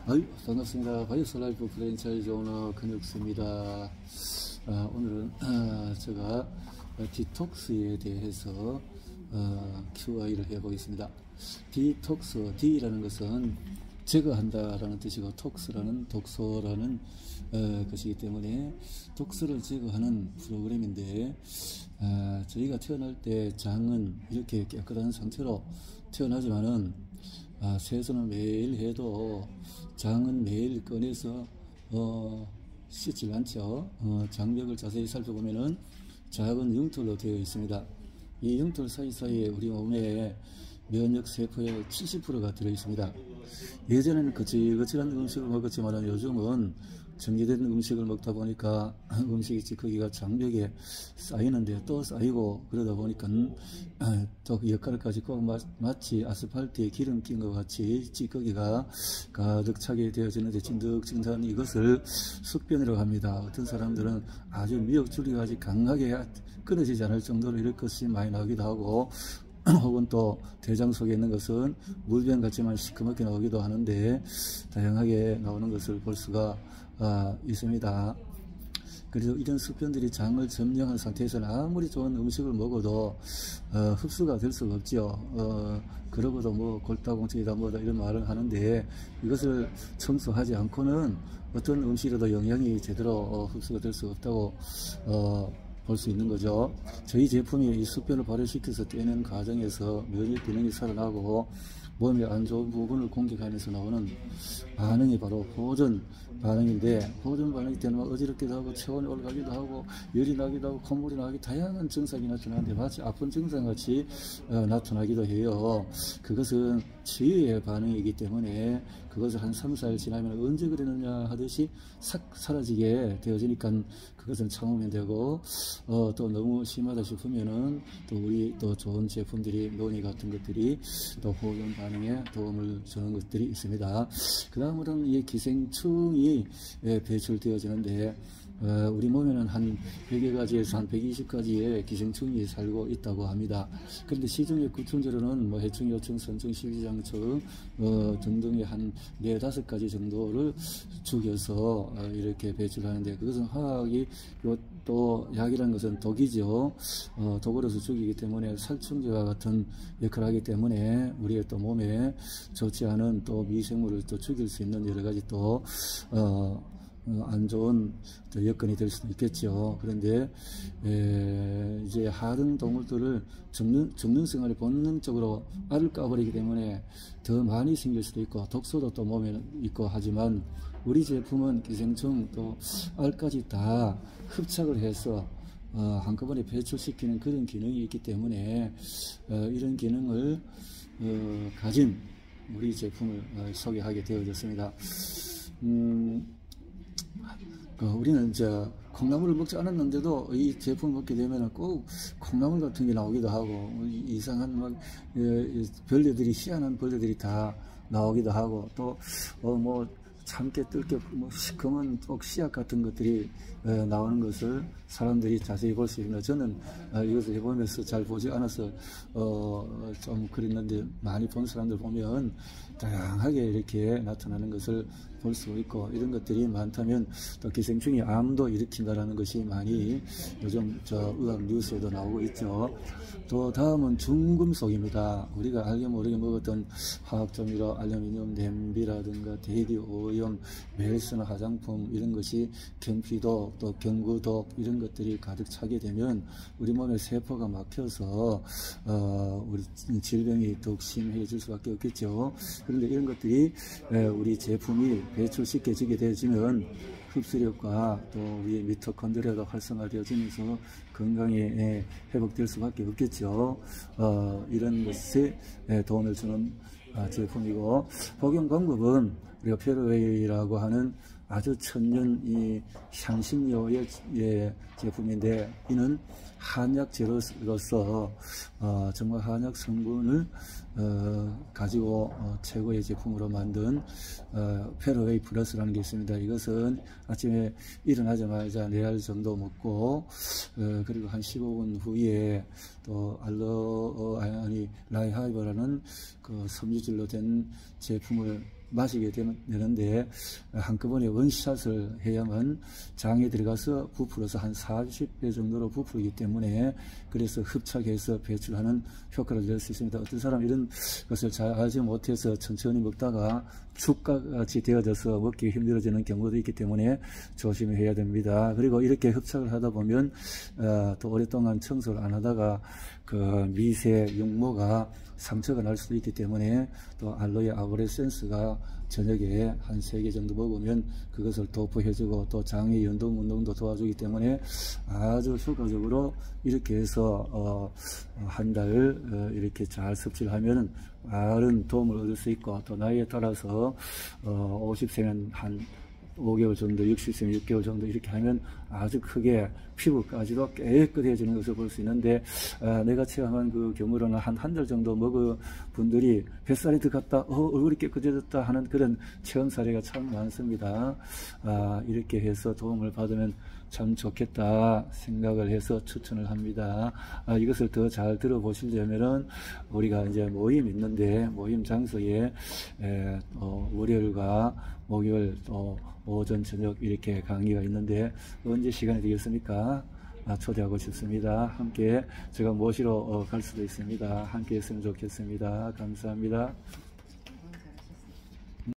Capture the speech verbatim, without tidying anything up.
아유, 반갑습니다. 바이오스 라이프 프랜차이즈 오너 근혁수입니다. 아, 오늘은 아, 제가 디톡스에 대해서 어, 큐아이를 해보겠습니다. 디톡스, D라는 것은 제거한다라는 뜻이고, 톡스라는 독소라는 어, 것이기 때문에 독소를 제거하는 프로그램인데, 아, 저희가 태어날 때 장은 이렇게 깨끗한 상태로 태어나지만은 아, 세수는 매일 해도 장은 매일 꺼내서 어, 씻질 않죠. 어, 장벽을 자세히 살펴보면은 작은 융털로 되어 있습니다. 이 융털 사이사이에 우리 몸에 면역 세포의 칠십 퍼센트가 들어 있습니다. 예전에는 거칠거칠한 음식을 먹었지만 요즘은 정제된 음식을 먹다 보니까 음식의 찌꺼기가 장벽에 쌓이는데 또 쌓이고, 그러다 보니까 또 그 역할까지 꼭 마치 아스팔트에 기름 낀 것 같이 찌꺼기가 가득 차게 되어지는데, 찐득찐득한 이것을 숙변이라고 합니다. 어떤 사람들은 아주 미역줄기가 아주 강하게 끊어지지 않을 정도로 이럴 것이 많이 나오기도 하고, 혹은 또 대장 속에 있는 것은 물병 같지만 시커멓게 나오기도 하는데, 다양하게 나오는 것을 볼 수가 아, 있습니다. 그래서 이런 숙변들이 장을 점령한 상태에서는 아무리 좋은 음식을 먹어도 어, 흡수가 될 수가 없죠. 어, 그러고도 뭐 골다공증이다 뭐다 이런 말을 하는데, 이것을 청소하지 않고는 어떤 음식이라도 영양이 제대로 어, 흡수가 될 수가 없다고 어, 볼 수 있는 거죠. 저희 제품이 이 숙변을 발효시켜서 떼는 과정에서 면역 기능이 살아나고 몸에 안 좋은 부분을 공격하면서 나오는 반응이 바로 호전 반응인데, 호전 반응이 되면 어지럽기도 하고 체온이 올라가기도 하고 열이 나기도 하고 콧물이 나기, 다양한 증상이 나타나는데 마치 아픈 증상같이 어, 나타나기도 해요. 그것은 치유의 반응이기 때문에 그것을 한 삼, 사 일 지나면 언제 그랬느냐 하듯이 싹 사라지게 되어지니까 그것은 참으면 되고, 어, 또 너무 심하다 싶으면은 또 우리 또 좋은 제품들이, 노니 같은 것들이 또 호전 반응에 도움을 주는 것들이 있습니다. 그 다음으로는 이 기생충이 배출되어지는데, 어, 우리 몸에는 한 백여 가지에서 한 백이십 가지의 기생충이 살고 있다고 합니다. 그런데 시중의 구충제로는 뭐 해충, 요충, 선충, 십이장충 어, 등등의 한 네 다섯 가지 정도를 죽여서 어, 이렇게 배출하는데, 그것은 화학이 또 약이라는 것은 독이죠. 어, 독으로서 죽이기 때문에 살충제와 같은 역할을 하기 때문에 우리의 또 몸에 좋지 않은 또 미생물을 또 죽일 수 있는 여러 가지 또 어, 어, 안 좋은 여건이 될 수도 있겠죠. 그런데 에, 이제 하등 동물들을 죽는, 죽는 생활을 본능적으로 알을 까버리기 때문에 더 많이 생길 수도 있고, 독소도 또 몸에 있고 하지만, 우리 제품은 기생충 또 알까지 다 흡착을 해서 어, 한꺼번에 배출시키는 그런 기능이 있기 때문에 어, 이런 기능을 어, 가진 우리 제품을 어, 소개하게 되어졌습니다. 음, 그 우리는 이제 콩나물을 먹지 않았는데도 이 제품을 먹게 되면 꼭 콩나물 같은 게 나오기도 하고, 이상한 막 벌레들이, 희한한 벌레들이 다 나오기도 하고, 또 어 뭐 참깨, 뜰게, 뭐 시커먼 꼭 씨앗 같은 것들이 에, 나오는 것을 사람들이 자세히 볼 수 있습니다. 저는 어, 이것을 해보면서 잘 보지 않아서 어, 좀 그랬는데, 많이 본 사람들 보면 다양하게 이렇게 나타나는 것을 볼 수 있고, 이런 것들이 많다면 또 기생충이 암도 일으킨다라는 것이 많이 요즘 저 의학 뉴스에도 나오고 있죠. 또 다음은 중금속입니다. 우리가 알게 모르게 먹었던 화학조미료, 알루미늄 냄비라든가 대기 오염, 멜스나 화장품, 이런 것이 경피독, 또 경구독, 이런 것들이 가득 차게 되면 우리 몸의 세포가 막혀서 어, 우리 질병이 더욱 심해질 수밖에 없겠죠. 그런데 이런 것들이 우리 제품이 배출시켜지게 되어지면 흡수력과 또 우리 미토콘드리아가 활성화되어지면서 건강이 회복될 수밖에 없겠죠. 어, 이런 것에 도움을 주는 제품이고, 복용 방법은 우리가 페로웨이라고 하는 아주 천연 이 향신료의 제품인데, 이는 한약 제로로서 어, 정말 한약 성분을 어, 가지고 어, 최고의 제품으로 만든 어, 페로웨이 플러스라는 게 있습니다. 이것은 아침에 일어나자마자 네 알 정도 먹고 어, 그리고 한 십오 분 후에 또 알로 어, 아니 라이하이버라는 그 섬유질로 된 제품을 마시게 되는데 한꺼번에 원샷을 해야만 장에 들어가서 부풀어서 한 사십 배 정도로 부풀기 때문에 그래서 흡착해서 배출하는 효과를 낼 수 있습니다. 어떤 사람은 이런 것을 잘 알지 못해서 천천히 먹다가 죽같이 되어져서 먹기 힘들어지는 경우도 있기 때문에 조심해야 됩니다. 그리고 이렇게 흡착을 하다 보면 어, 또 오랫동안 청소를 안 하다가 그 미세 육모가 상처가 날 수도 있기 때문에 또 알로에 아브레센스가 저녁에 한 세 개 정도 먹으면 그것을 도포해주고 또 장의 연동 운동도 도와주기 때문에 아주 효과적으로 이렇게 해서 어, 한 달 어, 이렇게 잘 섭취를 하면 빠른 도움을 얻을 수 있고 또 나이에 따라서 어, 오십 세면 한 오 개월 정도, 육십 세면 육 개월 정도 이렇게 하면 아주 크게 피부까지도 깨끗해지는 것을 볼 수 있는데 아, 내가 체험한 그 경우로는 한 한 달 정도 먹은 분들이 뱃살이 더 갔다, 어, 얼굴이 깨끗해졌다 하는 그런 체험 사례가 참 많습니다. 아, 이렇게 해서 도움을 받으면 참 좋겠다 생각을 해서 추천을 합니다. 아, 이것을 더 잘 들어보시려면은 우리가 이제 모임 있는데 모임 장소에 에, 어, 월요일과 목요일 또 오전 저녁 이렇게 강의가 있는데 언제 시간이 되겠습니까? 아, 초대하고 싶습니다. 함께 제가 모시러 어, 갈 수도 있습니다. 함께 했으면 좋겠습니다. 감사합니다.